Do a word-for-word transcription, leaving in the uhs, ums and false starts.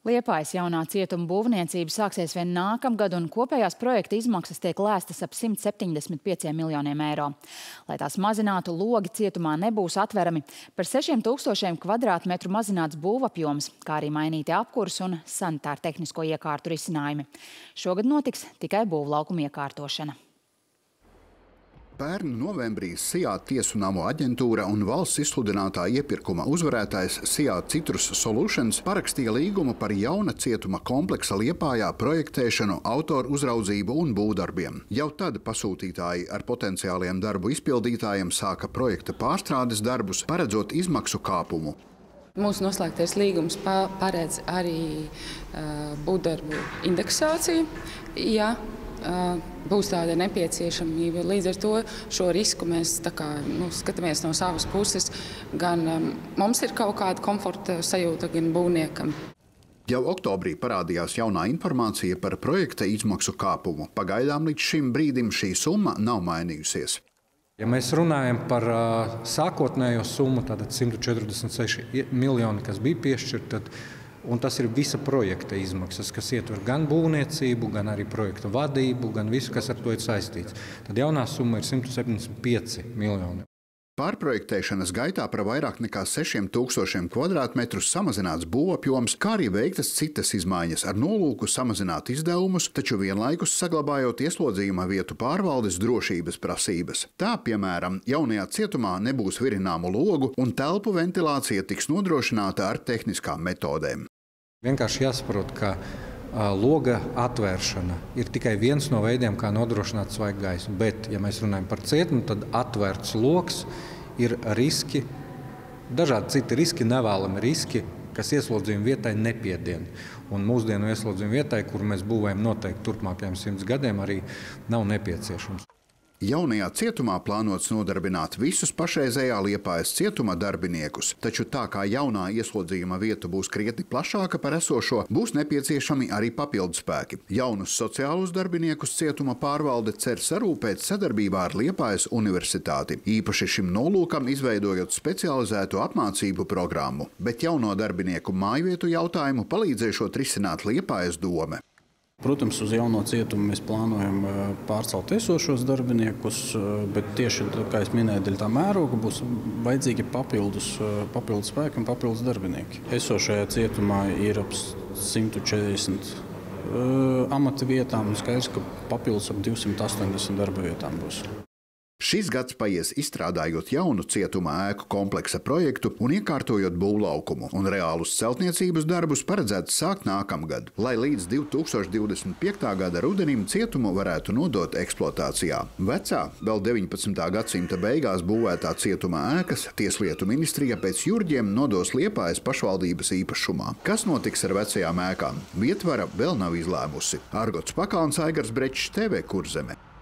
Liepājas jaunā cietuma būvniecība sāksies vien nākamgad, un kopējās projekta izmaksas tiek lēstas ap simt septiņdesmit pieciem miljoniem eiro. Lai tās mazinātu, logi cietumā nebūs atverami. Par sešiem tūkstošiem kvadrātmetru mazināts būvapjoms, kā arī mainīti apkurs un sanitāru tehnisko iekārtu risinājumi. Šogad notiks tikai būvlaukuma iekārtošana. Pērn novembrī Sijāt tiesu namu aģentūra un valsts izsludinātā iepirkuma uzvarētājs Sijāt Citrus Solutions parakstīja līgumu par jauna cietuma kompleksa Liepājā projektēšanu, autoru uzraudzību un būvdarbiem. Jau tad pasūtītāji ar potenciāliem darbu izpildītājiem sāka projekta pārstrādes darbus, paredzot izmaksu kāpumu. Mūsu noslēgtais līgums paredz arī uh, būvdarbu indeksāciju, ja uh, būs tāda nepieciešamība. Līdz ar to šo risku mēs tā kā, nu, skatāmies no savas puses. Gan um, mums ir kaut kāda komforta sajūta, gan būvniekam. Jau oktobrī parādījās jaunā informācija par projekta izmaksu kāpumu. Pagaidām līdz šim brīdim šī summa nav mainījusies. Ja mēs runājam par uh, sākotnējo summu, tātad simt četrdesmit seši miljoni, kas bija piešķirti, tad, un tas ir visa projekta izmaksas, kas ietver gan būvniecību, gan arī projekta vadību, gan visu, kas ar to ir saistīts. Tad jaunā summa ir simt septiņdesmit pieci miljoni. Pārprojektēšanas gaitā par vairāk nekā sešiem tūkstošiem kvadrātmetru samazināts būvapjoms, kā arī veiktas citas izmaiņas ar nolūku samazināt izdevumus, taču vienlaikus saglabājot ieslodzījuma vietu pārvaldes drošības prasības. Tā, piemēram, jaunajā cietumā nebūs virināmu logu un telpu ventilācija tiks nodrošināta ar tehniskām metodēm. Vienkārši jāsaprot, ka loga atvēršana ir tikai viens no veidiem, kā nodrošināt svaigu gaisu. Bet, ja mēs runājam par cietumu, tad atvērts logs ir riski, dažādi citi riski, nevēlami riski, kas ieslodzījuma vietai nepiedien. Un mūsdienu ieslodzījuma vietai, kur mēs būvējam noteikti turpmākajiem simts gadiem, arī nav nepieciešams. Jaunajā cietumā plānots nodarbināt visus pašreizējā Liepājas cietuma darbiniekus, taču tā kā jaunā ieslodzījuma vieta būs krietni plašāka par esošo, būs nepieciešami arī papildspēki. Jaunus sociālus darbiniekus cietuma pārvalde cer sarūpēt sadarbībā ar Liepājas universitāti, īpaši šim nolūkam izveidojot specializētu apmācību programmu, bet jauno darbinieku mājvietu jautājumu palīdzēšot risināt Liepājas dome. Protams, uz jauno cietumu mēs plānojam pārcelt esošos darbiniekus, bet tieši, kā es minēju, dēļ tā mēroga būs vajadzīgi papildus, papildus spēki un papildus darbinieki. Esošajā cietumā ir ap simt četrdesmit uh, amata vietām, un skaidrs, ka papildus ap divsimt astoņdesmit darba vietām būs. Šis gads paies izstrādājot jaunu cietuma ēku kompleksa projektu un iekārtojot būvlaukumu, un reālus celtniecības darbus paredzēts sākt nākamgad, lai līdz divi tūkstoši divdesmit piektā gada rudenim cietumu varētu nodot eksploatācijā. Vecā, vēl deviņpadsmitā gadsimta beigās būvētā cietuma ēkas Tieslietu ministrija pēc jurģiem nodos Liepājas pašvaldības īpašumā. Kas notiks ar vecajām ēkām? Vietvara vēl nav izlēmusi. Argots Pakāns, Aigars Brečs, T V Kurzeme.